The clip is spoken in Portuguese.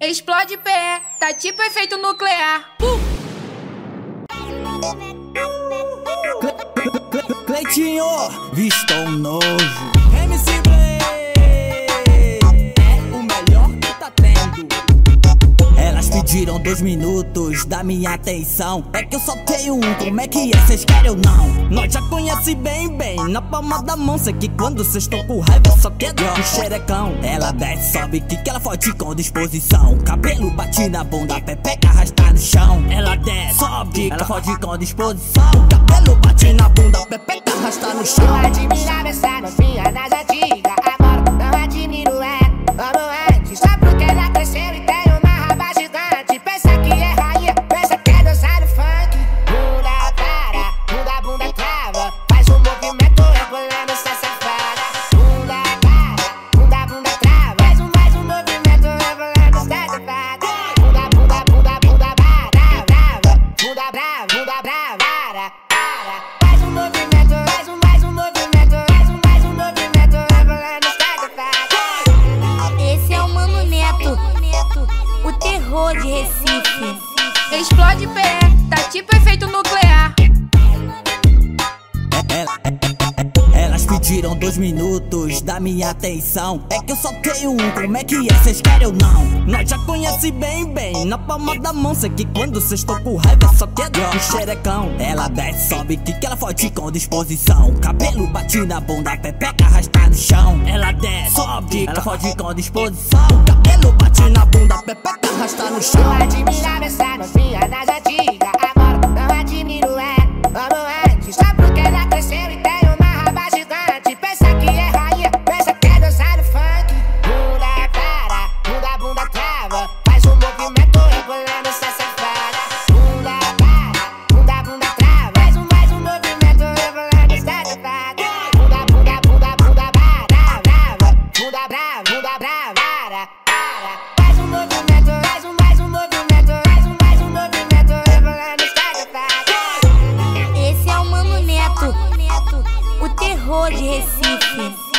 Explode pé, tá tipo efeito nuclear. Cleitinho, Viston nojo. MC Blade é o melhor que tá tendo. Elas pediram 2 minutos da minha atenção. É que eu só tenho um, como é que é? Cês querem ou não? Nós já conhece bem, na palma da mão. Sei que quando cês estão com raiva só quer dar um xerecão. Ela desce, sobe, que ela forte com disposição. Cabelo bate na bunda, pepeca arrasta no chão. Ela desce, sobe, ela forte com disposição. Cabelo bate na bunda, pepeca arrasta no chão. Eu admirava essa novinha nas antigas, agora não admiro ela como antes. Só porque ela cresceu e tem uma raba gigante. Pensa que é rainha, pensa que é dançar no funk. Bunda para, bunda trava, faz um movimento rebolando essa safada. Bunda para, bunda trava, faz um movimento rebolando essa safada. Bunda brava, bunda brava, faz um movimento, faz um movimento rebolando essa safada. Esse é o Mano Neto, o terror de Recife. Explode pé, tá tipo efeito nuclear. Elas pediram 2 minutos da minha atenção. É que eu só tenho um, como é que é? Cês querem ou não? Nós já conhece bem, na palma da mão. Sei que quando cês estão com raiva só quer dar um xerecão. Ela desce, sobe, que ela forte com disposição. Cabelo bate na bunda, pepeca arrasta no chão. Ela desce, sobe, ela forte com disposição. Cabelo bate na bunda, pepeca arrasta no chão. Eu admirava essa novinha nas antigas, agora não admiro ela como antes. Só porque ela cresceu e tem uma raba gigante. Pensa que é rainha, pensa que é dançar no funk. Bunda para, bunda trava, faz um movimento rebolando essa safada. Bunda para, bunda trava, faz um movimento rebolando essa safada. Bunda brava, faz um movimento, faz um movimento rebolando essa safada. Esse é o Mano Neto, o terror de Recife.